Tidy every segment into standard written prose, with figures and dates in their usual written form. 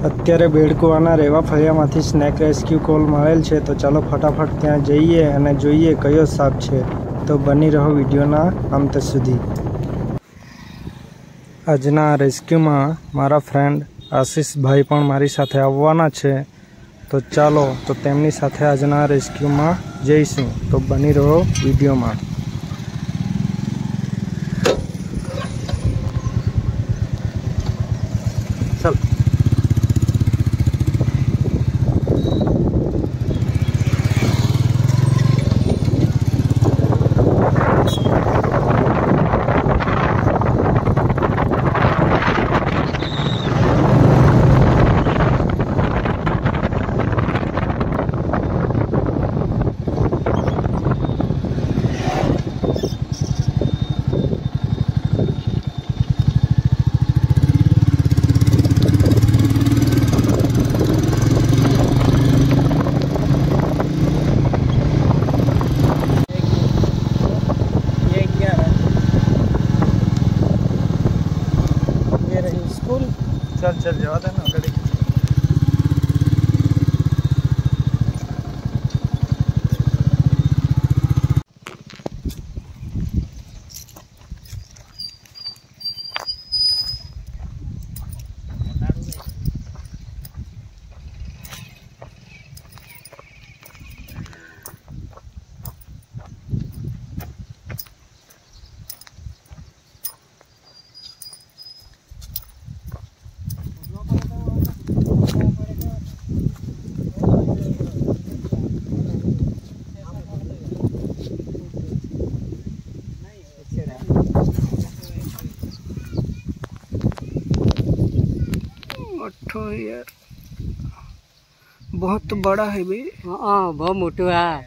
અત્યારે બેડકુવાના રેવા ફળિયામાંથી સ્નેક રેસ્ક્યુ કોલ મળેલ છે, તો ચાલો ફટાફટ ત્યાં જઈએ અને જોઈએ કયો સાપ છે. તો બની રહો વિડીયોના અંત સુધી. આજના રેસ્ક્યુમાં મારા ફ્રેન્ડ આશીષભાઈ પણ મારી સાથે આવવાના છે. તો ચાલો તો તેમની સાથે આજના રેસ્ક્યુમાં જઈશું. તો બની રહો વિડીયોમાં. ચાલ चल चल जवा देना गाड़ी. यार बहुत बड़ा है बे. हाँ बहुत मोटो है.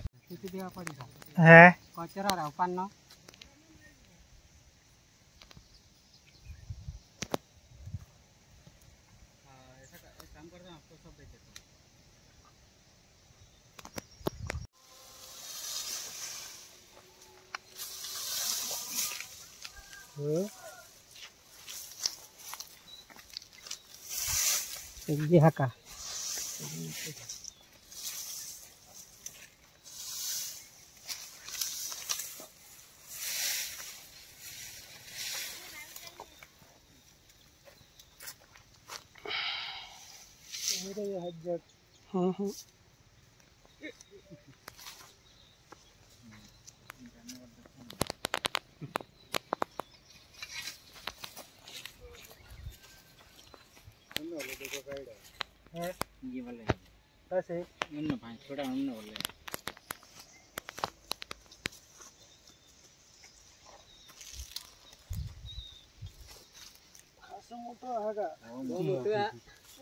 कचरा रहा ना. ये हका हाँ हाँ ये वाले कैसे उन्ना भाई थोड़ा उन्ना वाले खासा मोटा हैगा. बहुत मोटा है.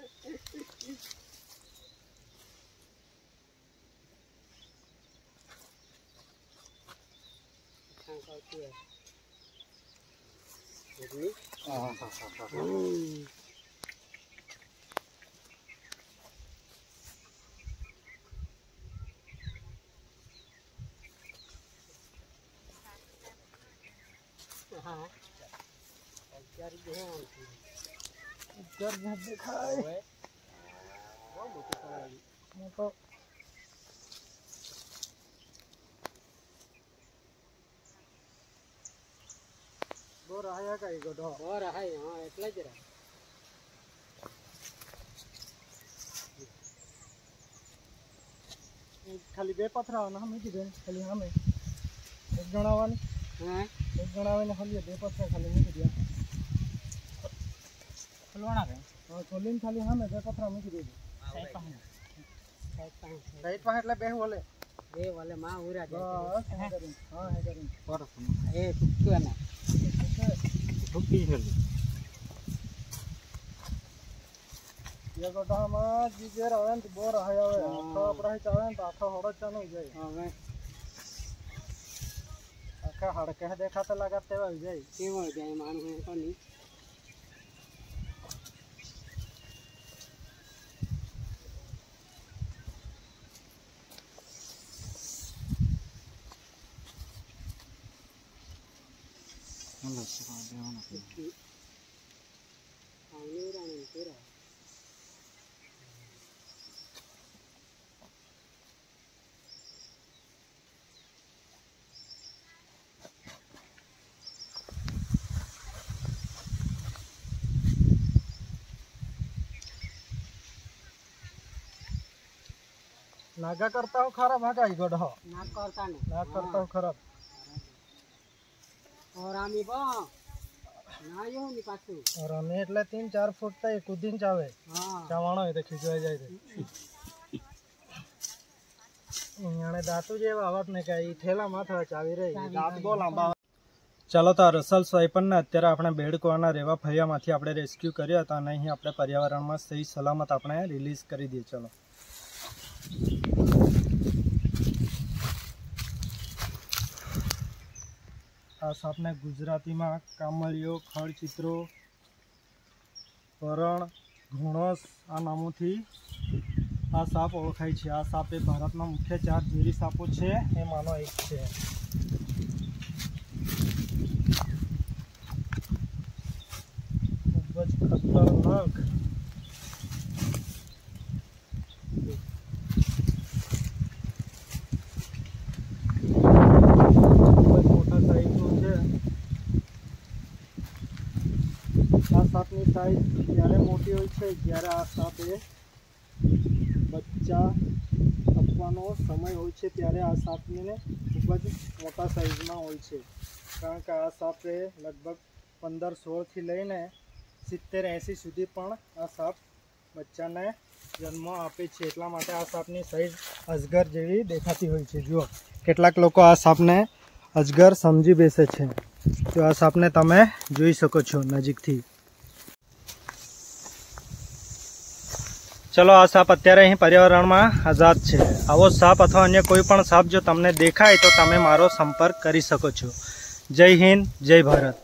हाँ देखा है तो बोर आया का एक दो बोर है. हाँ એટલે જ રે ખાલી બે પથરાવાના હમે કીધું ખાલી હમે એક ગણાવાની. હા એક ગણાવીને ખાલી બે પથરા ખાલી મૂકી દે. ખોલવાના કે હા ખોલીને ખાલી હમે બે પથરા મૂકી દેજો. સાઈડ પાસે એટલે બે બોલે બે વાલે માં ઉરા દે. હા હે કરી પર એ ટુક્યો ના ટુકી છે. ये गोटा में जीजे रहन तो बोर है आवे आखा अपराही चावे तो आखा हड़ चानो जाय. हां आखा हड़ कह देखा तो लगाते हो जाय के हो जाय मान है तो नहीं. Allah subhanahu wa ta'ala. Naga करता हो खराब भागा गढ़ ना करता नहीं ना करता हो खराब और आमी बा ना यो नि पाछू और हमें એટલે 3-4 ફૂટ થાય કુદીન ચાવે हां ચાવાણો હોય તો ખીજવાઈ જાય છે અહીંયા દાંતુ જેવા અવાજ ને કે ઈ થેલા માથા ચાવી રહી દાંત બહુ લાંબા ચાલો તો રસલ સ્વાઈપરને અત્યારે આપણે બેડકોના રેવા ફળિયામાંથી આપણે રેસ્ક્યુ કર્યા હતા અને અહીં આપણે પર્યાવરણમાં સહી સલામત આપણે રિલીઝ કરી દઈએ ચલો આ સાપને ગુજરાતીમાં કામળિયો ખડચિત્રો પરણ ઘોણસ આ નામોથી આ સાપ ઓળખાય છે આ સાપ એ ભારતના મુખ્ય 4 ઝેરી સાપો છે એમાંનો એક છે ખૂબ જ ખતરનાક મોટા સાઈઝનો છે આ સાપની સાઈઝ ત્યારે મોટી હોય છે જ્યારે આ સાપ એ બચ્ચા આપવાનો સમય હોય છે ત્યારે આ સાપને ખૂબ જ મોટા સાઈઝમાં હોય છે કારણ કે આ સાપે લગભગ 15-16 થી લઈને 70-80 સુધી પણ આ સાપ બચ્ચાને જન્મ આપે છે એટલા માટે આ સાપની સાઈઝ અજગર જેવી દેખાતી હોય છે જુઓ કેટલાક લોકો આ સાપને અજગર સમજી બેસે છે તો આ સાપને તમે જોઈ શકો છો નજીકથી चलो आ साप अत्यारे अहीं पर्यावरण में आजाद है आवो साप अथवा अन्य कोई पण साप जो तमने देखाय तो तमे मारो संपर्क करी सको छो। जय हिंद जय भारत।